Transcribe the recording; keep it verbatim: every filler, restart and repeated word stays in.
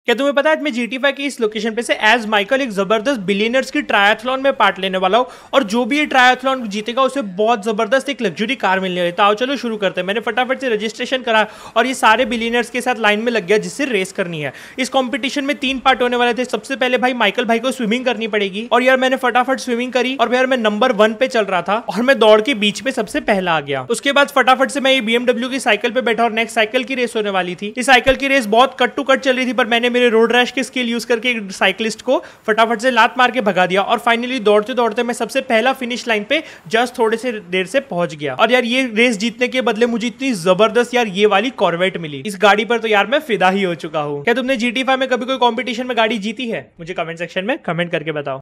क्या तुम्हें पता है मैं जीटी फाइव की इस लोकेशन पे से एज माइकल एक जबरदस्त बिलियनर्स की ट्रायथलॉन में पार्ट लेने वाला हूँ और जो भी ये ट्रायथलॉन जीतेगा उसे बहुत जबरदस्त एक लग्जरी कार मिलने वाली है। तो आओ चलो शुरू करते हैं। मैंने फटाफट से रजिस्ट्रेशन करा और ये सारे बिलियनर्स के साथ लाइन में लग गया जिससे रेस करनी है। इस कॉम्पिटिशन में तीन पार्ट होने वाले थे। सबसे पहले भाई माइकल भाई को स्विमिंग करनी पड़ेगी और यार मैंने फटाफट स्विमिंग करी और यार मैं नंबर वन पे चल रहा था और मैं दौड़ के बीच पे सबसे पहला आ गया। उसके बाद फटाफट से मैं ये बीएमडब्ल्यू की साइकिल पे बैठा और नेक्स्ट साइकिल की रेस होने वाली थी। इस साइकिल की रेस बहुत कट टू कट चल रही थी पर मैंने मेरे रोड रैश के स्किल यूज करके साइकिलिस्ट को फटाफट से लात मार के भगा दिया और फाइनली दौड़ते दौड़ते मैं सबसे पहला फिनिश लाइन पे जस्ट थोड़े से देर से पहुंच गया। और यार ये रेस जीतने के बदले मुझे इतनी जबरदस्त यार ये वाली कॉर्वेट मिली। इस गाड़ी पर तो यार मैं फिदा ही हो चुका हूं। क्या तुमने जीटी फाइव में कभी कोई कॉम्पिटिशन में गाड़ी जीती है? मुझे कमेंट सेक्शन में कमेंट करके बताओ।